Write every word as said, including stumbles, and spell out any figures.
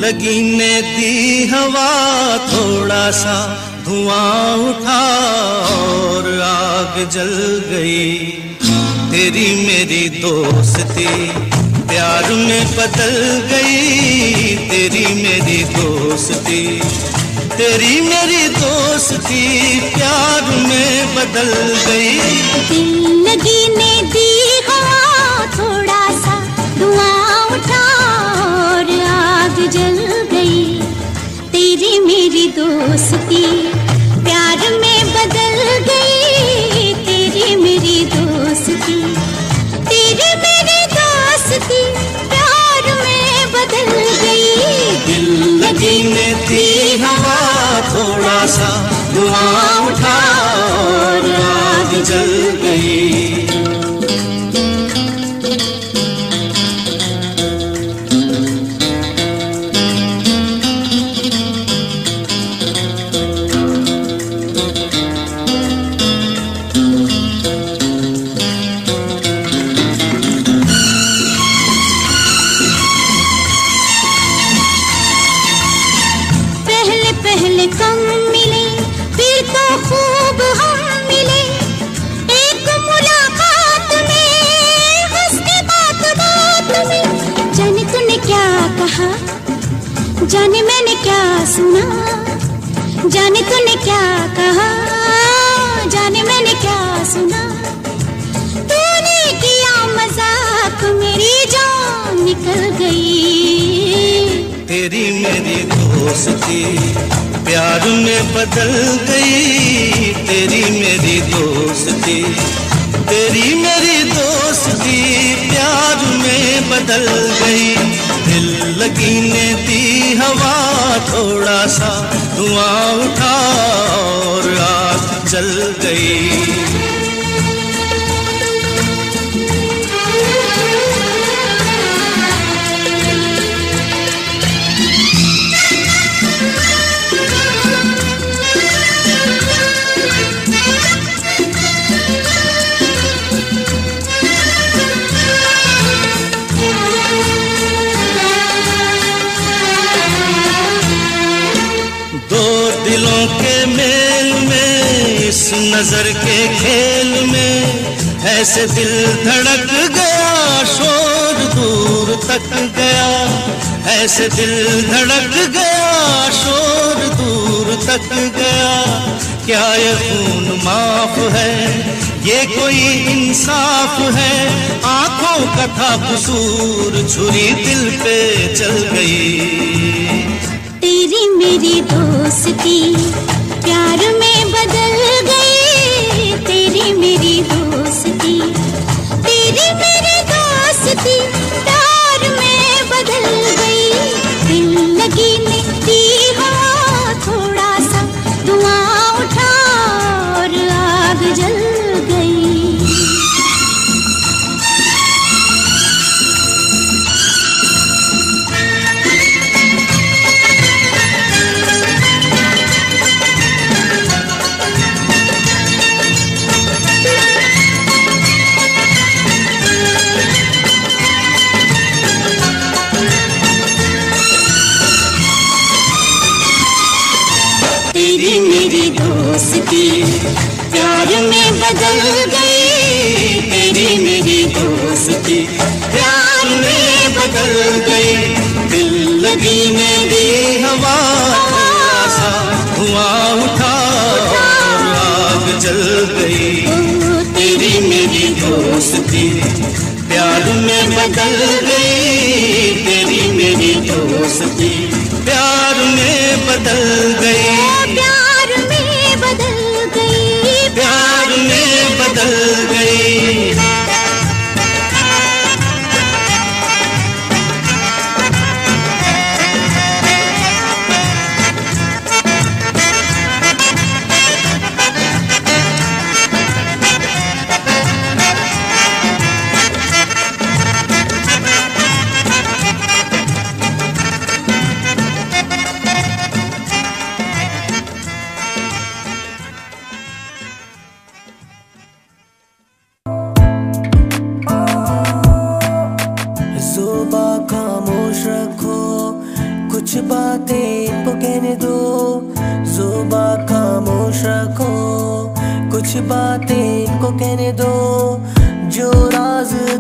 लगी ने दी हवा थोड़ा सा धुआं उठा और आग जल गई। तेरी मेरी दोस्ती प्यार में बदल गई। तेरी मेरी दोस्ती तेरी मेरी दोस्ती प्यार में बदल गई। दिल लगी ने दी हवा थोड़ा सा धुआं उठा और आग जल गई। तेरी मेरी दोस्ती प्यार में बदल गई। तेरी मेरी दोस्ती तेरी मेरी दोस्ती प्यार में बदल गई। दिल लगी ने दी हवा थोड़ा सा धुआं उठा और आग जल गई। पहले कम मिले फिर तो खूब हम मिले। एक मुलाकात में हंस के बात बात में। जाने तूने क्या कहा जाने मैंने क्या सुना। जाने तूने क्या कहा जाने मैंने क्या सुना। तूने किया मजाक मेरी जान निकल गई। तेरी मेरी दोस्ती प्यार में बदल गई। तेरी मेरी दोस्ती तेरी मेरी दोस्ती प्यार में बदल गई। दिल लगी ने दी हवा थोड़ा सा धुआं उठा और आग जल गई। दो दिलों के मेल में इस नजर के खेल में ऐसे दिल धड़क गया शोर दूर तक गया। ऐसे दिल धड़क गया शोर दूर तक गया। क्या ये खून माफ है ये कोई इंसाफ है। आंखों का था कसूर छुरी दिल पे चल गई। तेरी मेरी दोस्ती प्यार में बदल गई। तेरी मेरी दोस्ती तेरी मेरी दोस्ती प्यार में बदल गई। दिल लगी ने दी हवा थोड़ा सा धुआं उठा और आग जल गई। तेरी मेरी दोस्ती प्यार में बदल गई। तेरी मेरी दोस्ती प्यार में बदल गई। दिल लगी ने दी हवा थोड़ा सा धुआं उठा और आग जल गई। तेरी मेरी दोस्ती प्यार में बदल गई। तेरी मेरी दोस्ती प्यार में बदल गई। प्यार में बदल गई। प्यार में बदल गई। बातें इनको कहने दो, जुबा खामोश रखो, कुछ बातें इनको कहने दो, जो राज